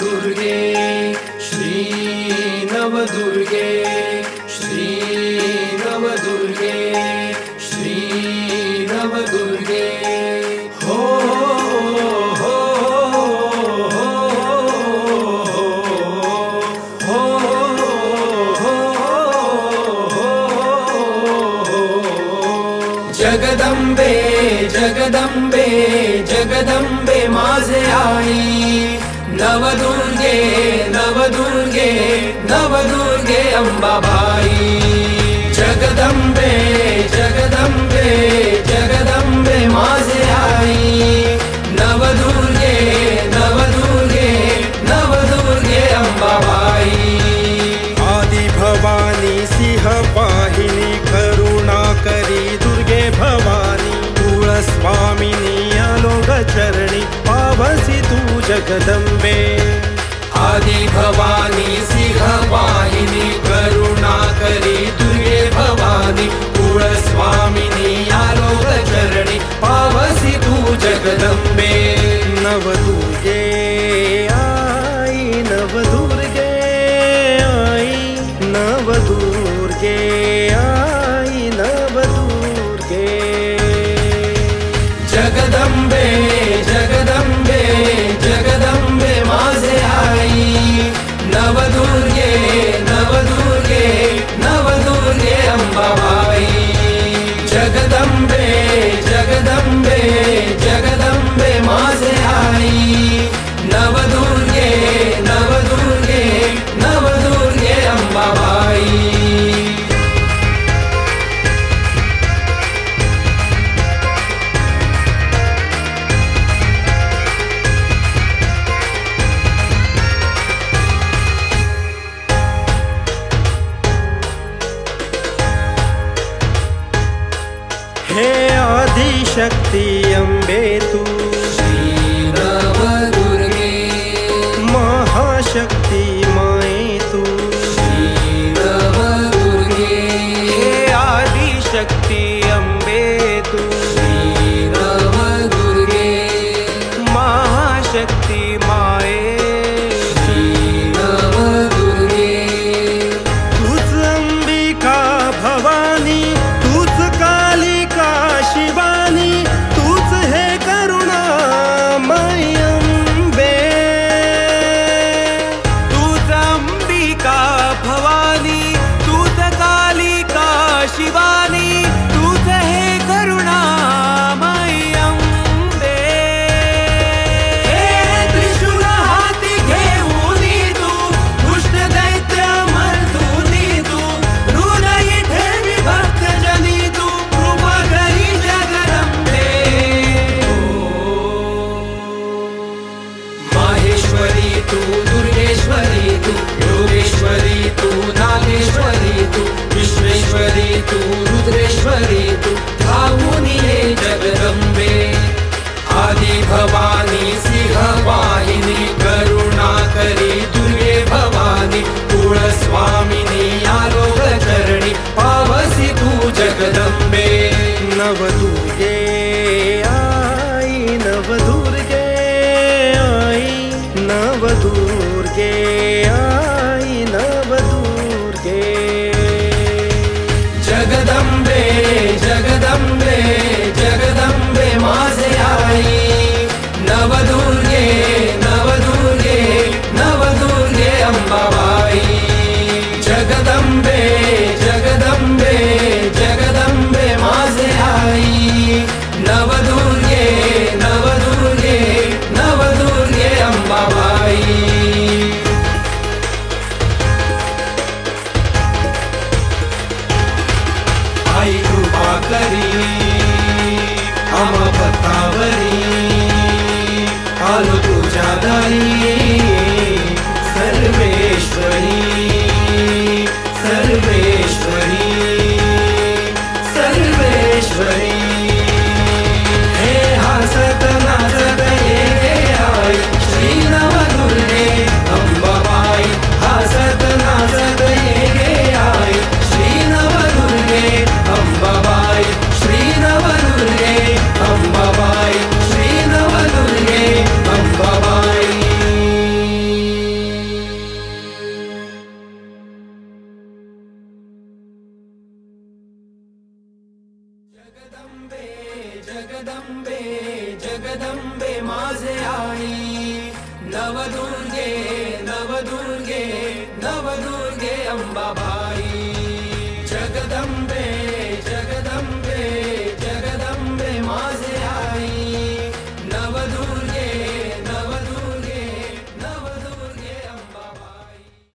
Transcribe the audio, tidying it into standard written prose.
नवदुर्गे श्री नवदुर्गे श्री नवदुर्गे श्री नवदुर्गे हो हो हो जगदंबे जगदंबे जगदंबे माझे आई नवदुर्गे नवदुर्गे नवदुर्गे अंबाबाई जगदंबे जगदंबे जगदंबे माझे आई नवदुर्गे नवदुर्गे नवदुर्गे अंबाबाई आदि भवानी सिंह वाहिनी करुणा करी दुर्गे भवानी कुळ स्वामिनी आलोक चरणी पावसी तू जगदंबे आदि भवानी सिंह वाहिनी करुणा करी दुर्गे भवानी कुळ स्वामिनी आलोक चरणी पावसी तू जगदंबे नवदुर्गे आई नवदुर्गे आई नवदुर्गे आई नवदुर्गे जगदंबे जगदंबे जगदंबे माझे आई नवदुर्गे नवदुर्गे नवदुर्गे अंबाबाई जगदंबे जगदंबे जगदंबे माझे आई नवदुर्गे नवदुर्गे नवदुर्गे अंबाबाई हे आदिशक्ति अम्बे तू श्री नवदुर्गे महाशक्ति माए तू श्री नवदुर्गे हे आदिशक्ति अम्बे तू श्री नवदुर्गे महाशक्ति माए श्री नवदुर्गे तूच अंबिका भवानी तूच कालिका शिवानी तूच हे करुणामयी अंबे तूच अंबिका भवानी तूच कालिका शिवानी तूच हे करुणामयी अंबे हे त्रिशूल हाती घेऊनी तू दुष्ट दैत्य मर्दुनी तू हृदयी ठेवी भक्तजनी तू कृपा करी जगदंबे माहेश्वरी तू दुर्गेश्वरी तू योगेश्वरी तू नागेश्वरी तू विश्वेश्वरी तू रुद्रेश्वरी तू धावूनी ये जगदंबे आदि भवानी सिंह वाहिनी करुणा करी दुर्गे भवानी कुळ स्वामिनी आलोक चरणी पावसी तू जगदंबे नवदुर्गे आई नवदुर्गे आई नवदुर्गे आई नवदुर्गे जगदंबे जगदंबे जगदंबे माझे आई नवदुर्गे नवदुर्गे नवदुर्गे अंबाबाई जगदंबे जगदंबे जगदंबे माझे आई नवदुर्गे नवदुर्गे नवदुर्गे अंबाबाई आई कृपा करी आम्हा भक्तावरी आलो तुझ्या दारी सर्वेश्वरी सर्वेश्वरी सर्वेश्वरी हे हसत नाचत ये आई श्री नवदुर्गे अंबाबाई हसत नाचत ये आई श्री नवदुर्गे अंबाबाई श्री नवदुर्गे अंबाबाई जगदंबे जगदंबे माझे आई नवदुर्गे नवदुर्गे नवदुर्गे अंबाबाई